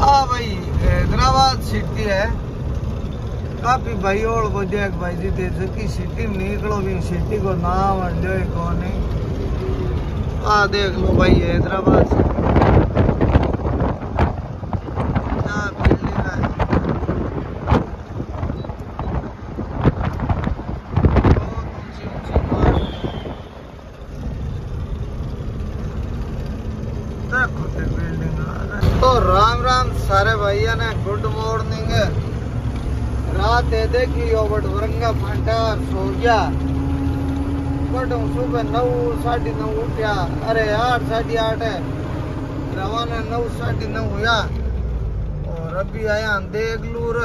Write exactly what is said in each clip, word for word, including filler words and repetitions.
हाँ भाई हैदराबाद सिटी है काफी भाई और को देख भाई जी दे की सिटी में निकलो भी सिटी को नाम जो कौन है आ देख लो भाई हैदराबाद सिटी तो राम राम सारे भैया ने गुड मॉर्निंग। रात है देखी बट वरंगा फांटा सो गया बट सुबह नौ साढ़े नौ उठा अरे आठ साढ़े आठ है रवाना नौ साढ़े नौ हुआ और अभी आया देगलूर।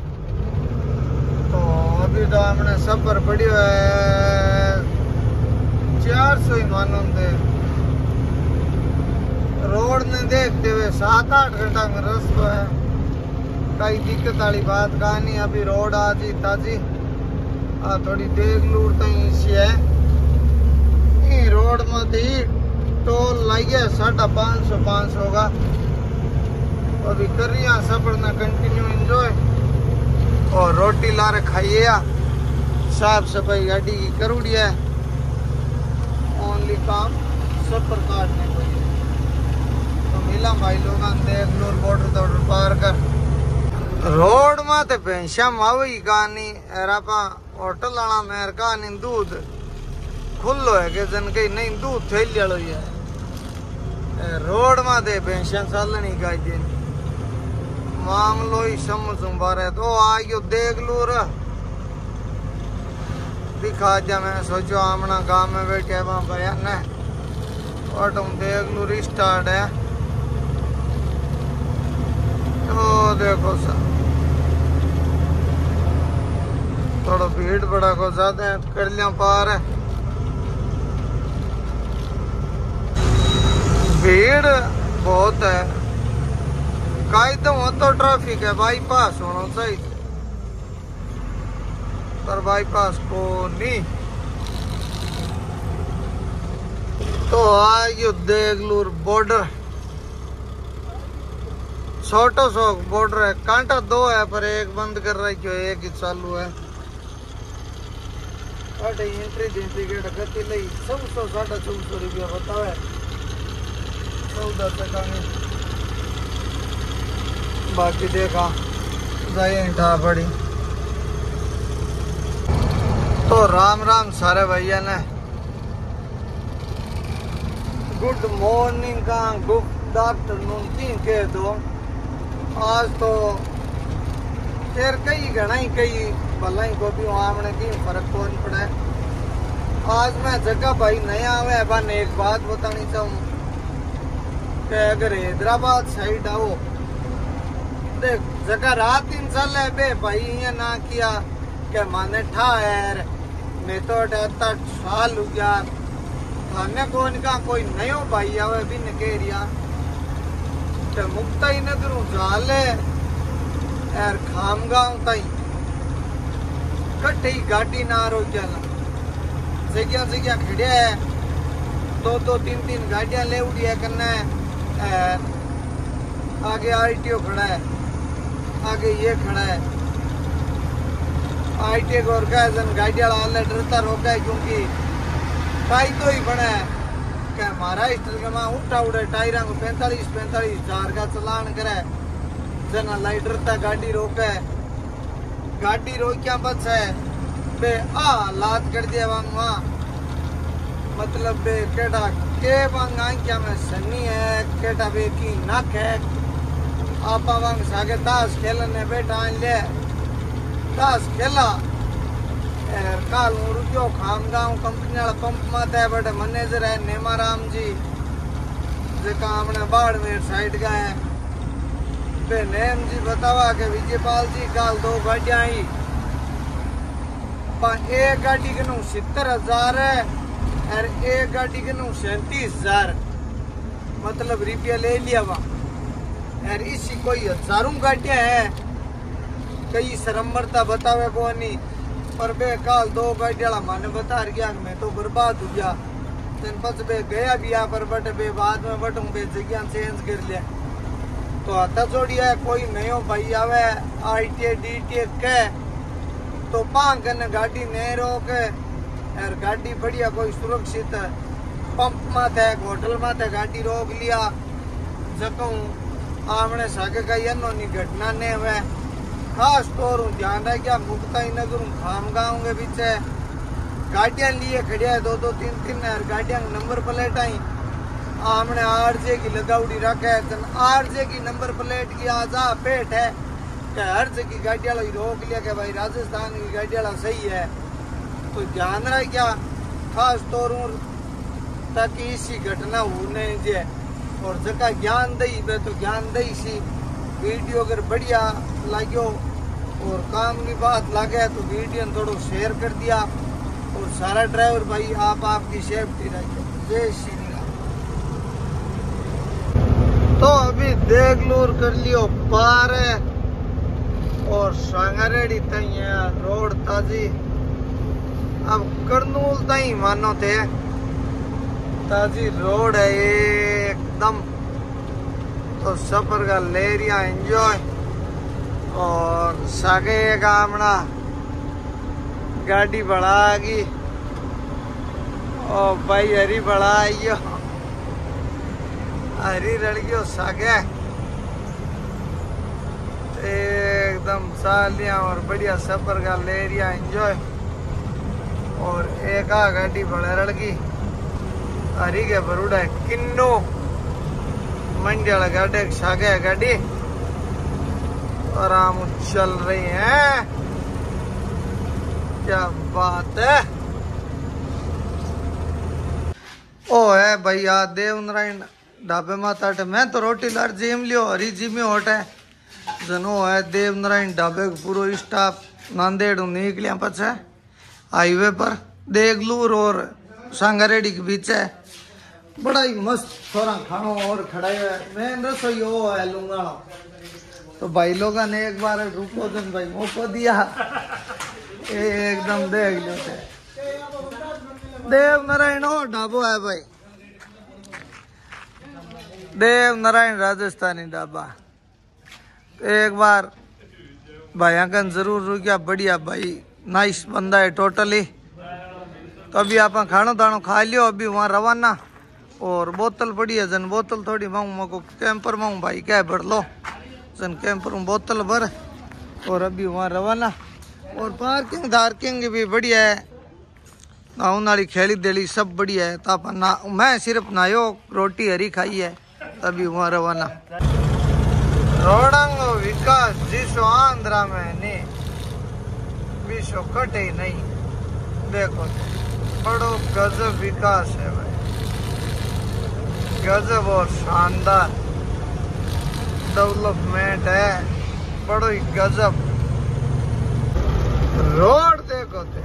तो अभी तो हमने सफर पड़ी है चार सौ ही मानो दे रोड ने देखते हुए सात आठ घंटा में रास्ता है कई दिक्कत वाली बात कहानी। अभी रोड आजी ताजी आ थोड़ी देगलूर तई सी है ई रोड में थी टोल लगे साढ़ा पाँच सौ पाँच सौ का। अभी कर रही सफर ना कंटिन्यू एंजॉय और रोटी ला रहे खाइए साफ सफाई गाड़ी की करूड़ी है ओनली काम सफर काटने को। तो मिला भाई लोग देगलूर बॉर्डर तोड़ पार कर रोड में तो पेंशा मावी कहानी एरापा होटल वाला मेर कहानी दूध खुल्लो है कि जन कहीं नहीं दूध थैली वालो ही है रोड में तो पेंशन चलनी का मामलो ही समझ बारे। तो आ गयो देगलूर दिखा जा मैं सोचो आमना गांव में बैठे वहां बयान है और तुम देगलूर स्टार्ट है। तो देखो सर थोड़ा भीड़ बड़ा को ज्यादा है कर लिया पार है भीड़ बहुत है कायदे हो तो ट्रैफिक है बाईपास होना चाहिए पर बाईपास को नहीं। तो आयो देगलूर बॉर्डर छोटो सो बॉर्डर है कांटा दो है पर एक बंद कर रहा है क्यों एक ही चालू है। एंट्री टिकट गति लई सब सौ साढ़ा चौदह सौ रुपया बतावे चौदह टका में बाकी देखा जाए ठा पड़ी। तो राम राम सारे भैया ने गुड मॉर्निंग का गुड आफ्टरनून तीन कह दो। आज तो फिर कई घना ही कई भला ही को भी आमने की फर्क कौन पड़ा है। आज मैं जगह भाई नया हुआ बन एक बात बतानी चाहूँ कि अगर हैदराबाद साइड आओ देख जगह रात इन साल है बे भाई ये ना किया कि माने ठा यार मैं तो डरता साल हो गया थाने कौन का कोई नयो भाई आवे भी न कह रिया तो मुक्ता ही नगरों जाले यार खामगांव ताई कट्टी गाड़ी ना रो चला जगह जगह खड़े है दो दो तीन तीन गाड़ियां ले उड़ी है करना है आगे आरटीओ खड़ा है आगे ये खड़ा है आरटीओ और का जन गाड़ी वाला डरता रोका है क्योंकि टाई तो ही बना है क्या महाराष्ट्र के वहां उठा उड़े टायरा को पैंतालीस पैंतालीस हजार का चलान करे जना लाइटर तक गाड़ी रोके गाड़ी रोक्या बच है बे आ लात कर दिया वहां वहां मतलब बे केटा के वहां क्या में सनी है केटा बे की नाक है आपा वहां सागे ताश खेलने बैठा ले ताश खेला यार काल रुकियो खामगांव कंपनी वाला पंप मत है बट मैनेजर है नेमाराम जी जेका हमने बाड़मेर साइड का है बे नेम जी बतावा के विजयपाल जी काल दो गाड़ियां आई पर एक गाड़ी के नु सत्तर हजार है और एक गाड़ी के नु सैंतीस हजार मतलब रुपया ले लिया वहां और इसी कोई हजारों गाड़ियां है कई शर्मरता बतावे को नहीं पर बे काल दो गाड़ी वाला मन बता गया मैं तो बर्बाद हो गया तेन पस बे गया भी आ पर बट बे बाद में बटूं बे जगह चेंज कर लिया को हाथा जोड़ी है। कोई नयो भाई आवे I T I D T I के तो पांग कने गाड़ी नहीं रोक यार, गाड़ी बढ़िया कोई सुरक्षित पंप माथे होटल माथे गाड़ी रोक लिया जकूं आमने सागे का यनो नी घटना ने हुए। खास तौर ध्यान रह गया मुक्ता नगर खाम गाँव के पीछे गाड़ियां लिए खड़िया है दो दो तीन तीन यार, गाड़ियां नंबर प्लेट आई आमने आरजे की लगाउड़ी रखे है। आरजे की नंबर प्लेट की आजा पेट है कि हर जगह गाड़ी वाला रोक लिया कि भाई राजस्थान की गाड़ी वाला सही है। तो ध्यान रहे क्या खास तौर ताकि इसी घटना होने जे और जगह ज्ञान दई बे तो ज्ञान दई सी वीडियो अगर बढ़िया लागो और काम की बात लगे तो वीडियो थोड़ा शेयर कर दिया। और सारा ड्राइवर भाई आप आपकी सेफ्टी रखिए। जय श्री राम। तो अभी देगलूर कर लियो पार है और सांगारेडी तई है रोड ताजी। अब करनूल तई मानो थे ताजी रोड है एकदम। तो सफर का ले रिया एंजॉय और सागे गामना गाड़ी बढ़ागी और भाई हरी बढ़ाइयो हरी लड़कियों सागे एकदम सालियां और बढ़िया सफर का ले रिया एंजॉय। और एक आ गाड़ी बड़ा लड़की हरी के बरूडा किन्नो मंडी वाला गाड़ी सागे गाड़ी आराम चल रही है। क्या बात है। ओ है भैया देव नारायण ढाबे माता मैं तो रोटी लार जिम लियो हरी जी में होट है जनो है देव नारायण ढाबे पूरा स्टाफ नांदेड़ निकलिया पछे हाईवे पर देगलूर और सांगारेडी के बीच है। बड़ा ही मस्त थोड़ा खानो और खड़ा है मैं रसोई हो है लूंगा। तो भाई लोगों ने एक बार रुको जन भाई मौको दिया एकदम देख लो थे। देव नारायण हो ढाबो है भाई, देव नारायण राजस्थानी ढाबा। एक बार भाई अंकन जरूर रुकिया बढ़िया भाई नाइस बंदा है टोटली। तो अभी आप खानो दानो खा लियो अभी वहाँ रवाना। और बोतल पड़ी है जन बोतल थोड़ी मांगू मको कैंपर मांगू भाई क्या भर लो जन कैंपर में बोतल भर और अभी वहाँ रवाना। और पार्किंग धार्किंग भी बढ़िया है नाउन वाली खेली देली सब बढ़िया है। तो अपन ना मैं सिर्फ नायो रोटी हरी खाई है तभी वहाँ रवाना। रोडंग विकास जिसो आंध्रा में नहीं विश्व कटे नहीं। देखो बड़ो गजब विकास है भाई, गजब और शानदार डेवलपमेंट है बड़ो ही गजब। रोड देखो थे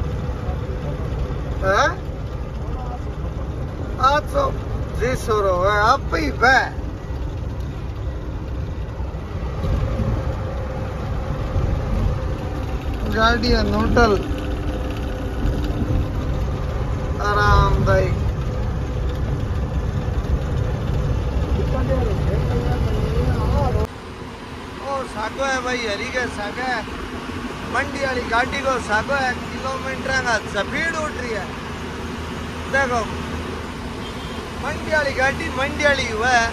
आज तो जिसो रो है आप ही बै गाड़ी है नोटल आरामदायी। और सागो है भाई हरी के सागे मंडी वाली गाड़ी को सागो है किलोमीटर का स्पीड उठ रही है। देखो मंडी वाली गाड़ी मंडी वाली हुआ है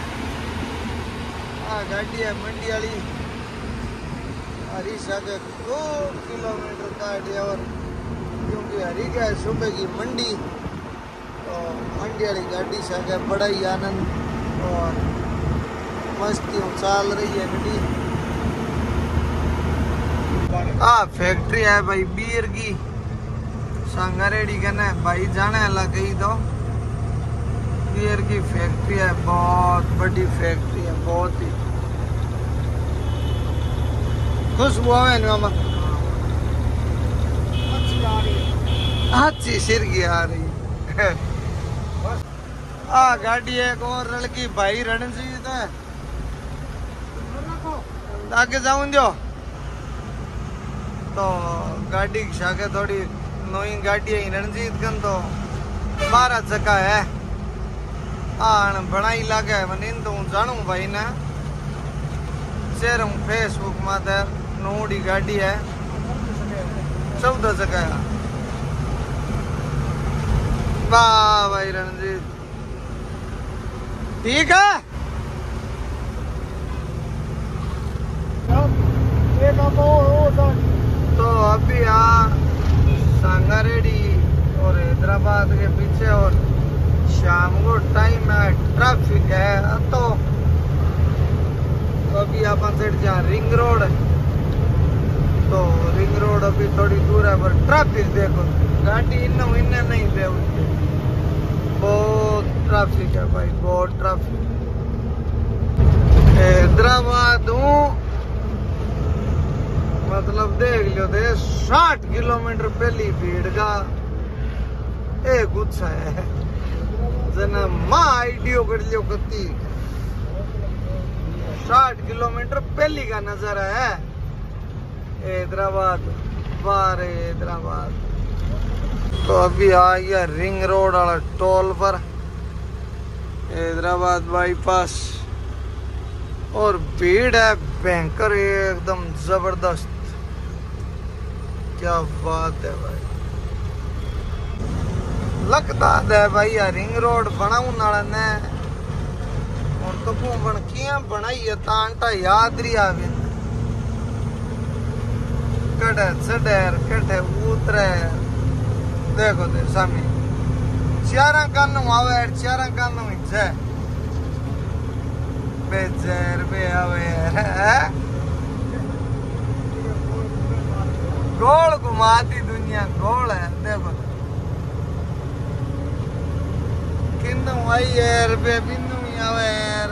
आ गाड़ी है मंडी वाली हरी सागे दो किलोमीटर का और क्योंकि हरी का है सुबह की मंडी तो मंडी वाली गाड़ी सागे बड़ा ही आनंद और मस्ती चाल रही है गाड़ी। आ फैक्ट्री है भाई बीयर की सांगारेडी कहना है भाई जाने अलग गई तो बीयर की फैक्ट्री है बहुत बड़ी फैक्ट्री है बहुत ही खुशबू है मामा अच्छी सिर की आ रही है। आ गाड़ी एक और लड़की भाई रणजीत है आगे जाऊं दो तो गाड़ी की शाखे थोड़ी नई गाड़ी है रणजीत कन तो बारह चक्का है आन बड़ा ही लागे मन तो हूँ जानू भाई ने शेयर हूँ फेसबुक माता नोड़ी गाड़ी है चौदह जगह। वाह भाई रणजीत ठीक है। तो अभी यहाँ सांगारेड्डी और हैदराबाद के पीछे और शाम को टाइम है ट्रैफिक है तो, तो अभी अपन साइड जहाँ रिंग रोड है तो रिंग रोड अभी थोड़ी दूर है पर ट्रैफिक देखो गाड़ी इन्हें इन्हें नहीं दे बहुत ट्रैफिक है भाई बहुत ट्रैफिक। हैदराबाद हूँ मतलब देख लो दे साठ किलोमीटर पहली भीड़ का एक गुच्छा है जना माँ आईडियो कर लियो कती साठ किलोमीटर पहली का नजारा है हैदराबाद बार हैदराबाद। तो अभी आ गया रिंग रोड वाला टोल पर हैदराबाद बाईपास और भीड़ है भयंकर एकदम जबरदस्त। क्या बात है भाई लगता है भाई यार रिंग रोड बनाऊ नाला ने और तो बन किया बनाई है तांटा याद रही आवे कटे चढ़ेर कटे उतरे देखो दे सामने चारा कानू आवे चारा कानू हिस्से बेजर बे आवे गोल घुमाती दुनिया गोल है देखो किन्नू आई यार बे बिन्नू ही आवे यार।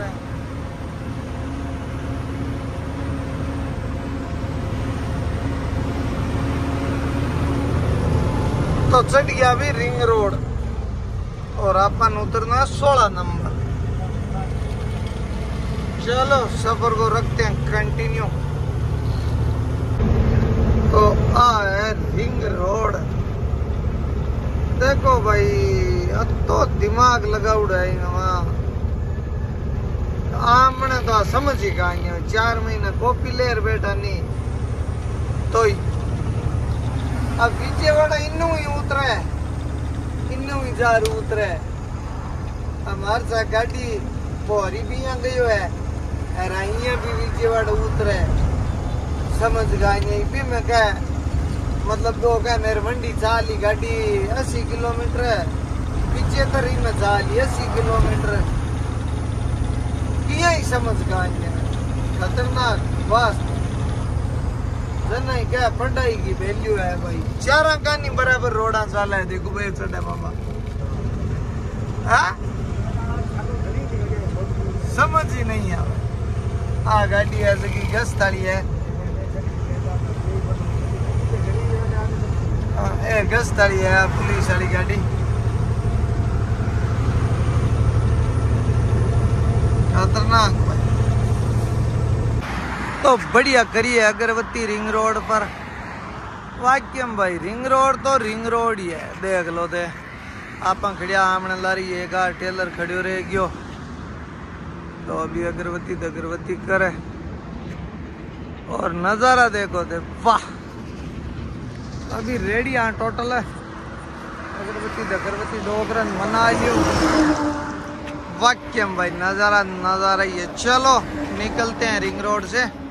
तो चढ़ गया भी रिंग रोड और अपन उतरना सोलह नंबर। चलो सफर को रखते हैं कंटिन्यू। तो आ है रिंग रोड देखो भाई तो दिमाग लगा उड़ा है वहाँ आमने तो समझ ही गई चार महीना कॉपी लेर बैठा नहीं तो ही अब विजयवाड़ा इन्नू ही उतरा है इन्नू ही जार उतरा है हमारे साथ गाड़ी बोरी भी यहाँ गई है राइया भी विजयवाड़ा उतरा है समझ गई भी मैं क्या मतलब दो क्या मेरे मंडी चाली गाड़ी अस्सी किलोमीटर है पिछहत्तर ही में चाली अस्सी किलोमीटर किया ही समझ गई है खतरनाक बस नहीं क्या पढ़ाई की वैल्यू है भाई चारा का नहीं बराबर रोड़ा चाला है देखो भाई चढ़ा मामा हाँ समझ ही नहीं है आ गाड़ी ऐसे की गश्त वाली है ए गश्त वाली है पुलिस वाली गाड़ी खतरनाक भाई। तो बढ़िया करिए अगरबत्ती रिंग रोड पर वाक्यम भाई रिंग रोड तो रिंग रोड ही है देख लो दे आप खड़िया आमने लारी एक टेलर खड़ियो रह गयो तो अभी अगरबत्ती तो अगरबत्ती करे और नजारा देखो दे वाह अभी रेडी यहाँ टोटल है अगरबत्ती तो अगरबत्ती डोगरन मना लियो वाक्यम भाई नजारा नजारा ही है। चलो निकलते हैं रिंग रोड से।